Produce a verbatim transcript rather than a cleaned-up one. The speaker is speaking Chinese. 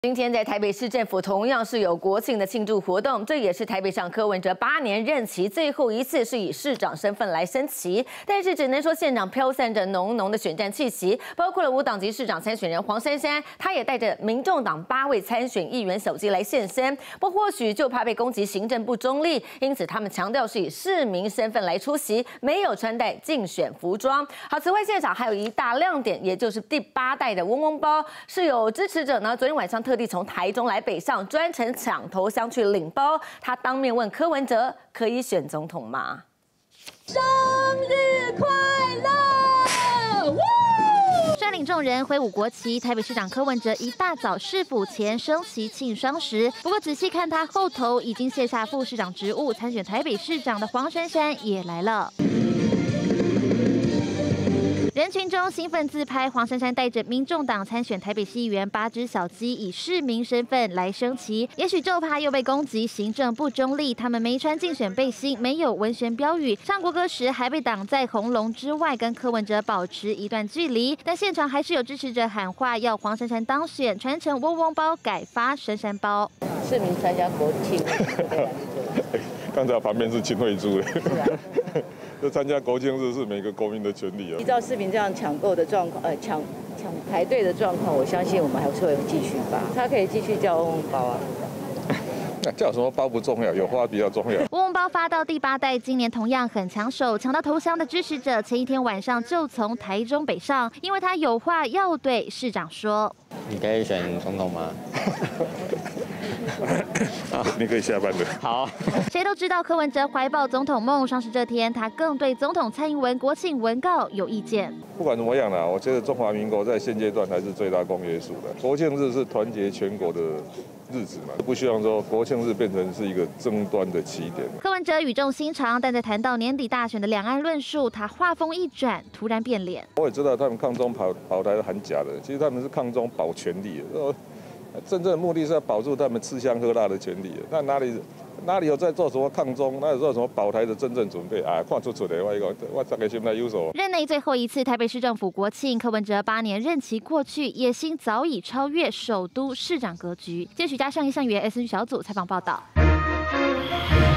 今天在台北市政府同样是有国庆的庆祝活动，这也是台北市长柯文哲八年任期最后一次是以市长身份来升旗，但是只能说现场飘散着浓浓的选战气息，包括了无党籍市长参选人黄珊珊，他也带着民众党八位参选议员手机来现身，不过或许就怕被攻击行政不中立，因此他们强调是以市民身份来出席，没有穿戴竞选服装。好，此外现场还有一大亮点，也就是第八代的嗡嗡包，是有支持者呢昨天晚上特地从台中来北上，专程抢头香去领包。他当面问柯文哲：“可以选总统吗？” 生日快乐！率领众人挥舞国旗，台北市长柯文哲一大早市府前升旗庆双十。不过仔细看他后头，已经卸下副市长职务，参选台北市长的黄珊珊也来了。 人群中兴奋自拍，黄珊珊带着民众党参选台北市议员八只小鸡，以市民身份来升旗。也许就怕又被攻击行政不中立，他们没穿竞选背心，没有文宣标语，唱国歌时还被挡在红龙之外，跟柯文哲保持一段距离。但现场还是有支持者喊话，要黄珊珊当选，传承嗡嗡包，改发珊珊包。 市民参加国庆， 刚才旁边是秦惠珠的。就参加国庆日是每个国民的权利啊！ 依照市民这样抢购的状况，呃，抢抢排队的状况，我相信我们还是会继续发。他可以继续叫嗡嗡包啊。 那叫什么包不重要，有花比较重要。 嗡嗡包发到第八代，今年同样很抢手，抢到头香的支持者，前一天晚上就从台中北上，因为他有话要对市长说。 你可以选总统吗？ 你可以下班了。 好。 谁都知道柯文哲怀抱总统梦，双十这天，他更对总统蔡英文国庆文告有意见。 不管怎么样啦，我觉得中华民国在现阶段还是最大公约数的。国庆日是团结全国的日子嘛，不希望说国庆日变成是一个争端的起点。 柯文哲语重心长，但在谈到年底大选的两岸论述，他话锋一转，突然变脸。 我也知道他们抗中保保台很假的，其实他们是抗中保权力的。 真正的目的是要保住他们吃香喝辣的权利。那哪里哪里有在做什么抗中，哪有做什么保台的真正准备啊？看出出的，我讲我这个现在有所。 任内最后一次台北市政府国庆，柯文哲八年任期过去，野心早已超越首都市长格局。记者许家胜、叶向元 S N 小组采访报道。